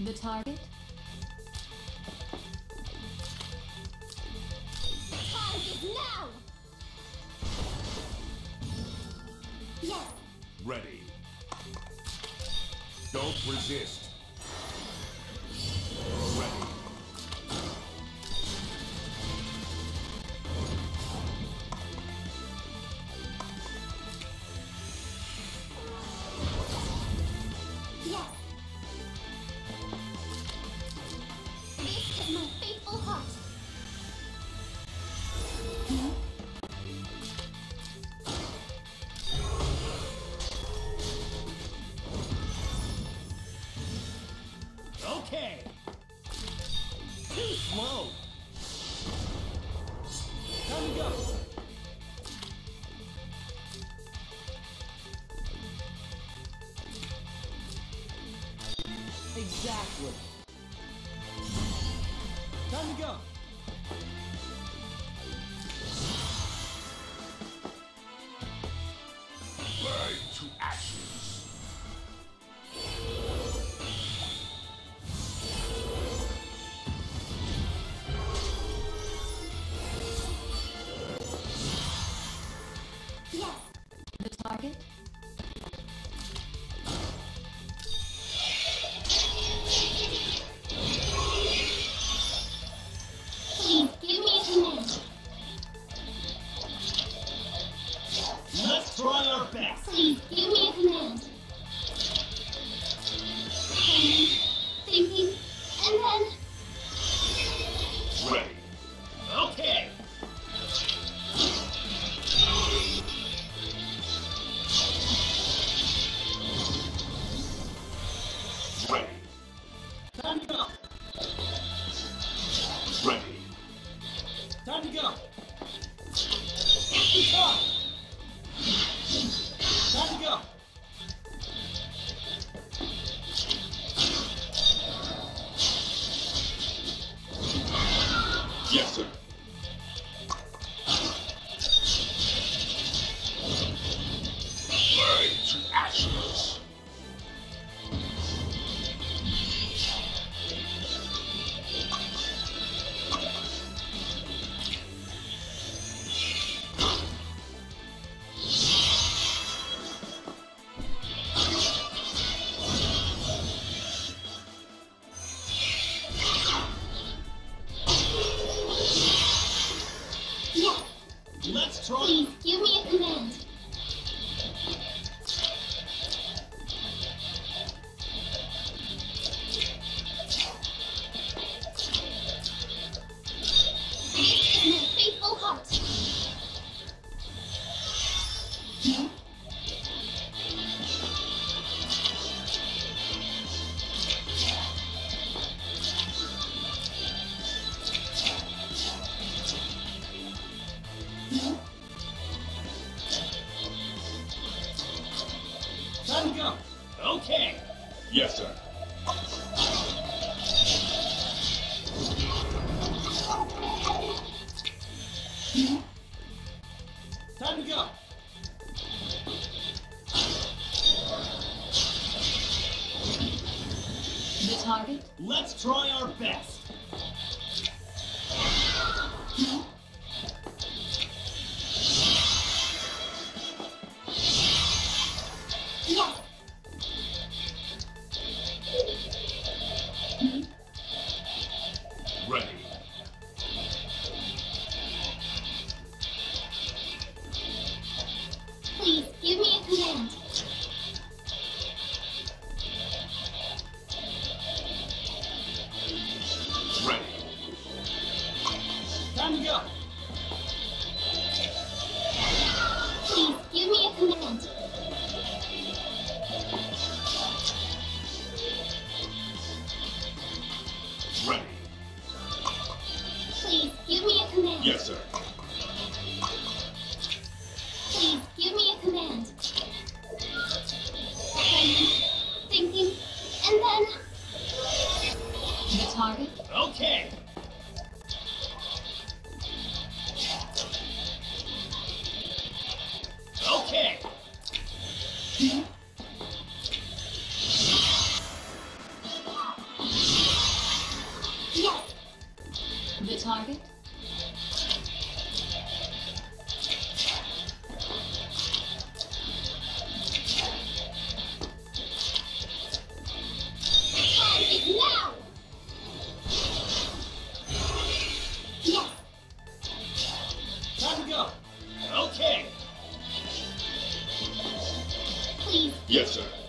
The target? Time is now! Yes! Ready. Don't resist. Ready. Yes! This is my faithful heart. Okay. Too slow. Time to go. Exactly. Time to go. Burn to ashes. Yes! The target? Please give me a command. Let's try our best. Please give me a command. Planning, thinking, and then... Ready. Okay. Ready. Time to go. Ready. Time to go. It's on. Time to go. Yes, sir. Burn to ashes. Yes! Let's try. Please give me a command. This is my faithful heart. Time to go. Okay. Yes, sir. Time to go. The target? Let's try our best. Yes! Ready. Please give me a command. Ready. Time to go. Please give me a command. Ready. Please give me a command. Yes, sir. Please give me a command. Planning, thinking, and then... The target? Okay. Okay. Yes, sir.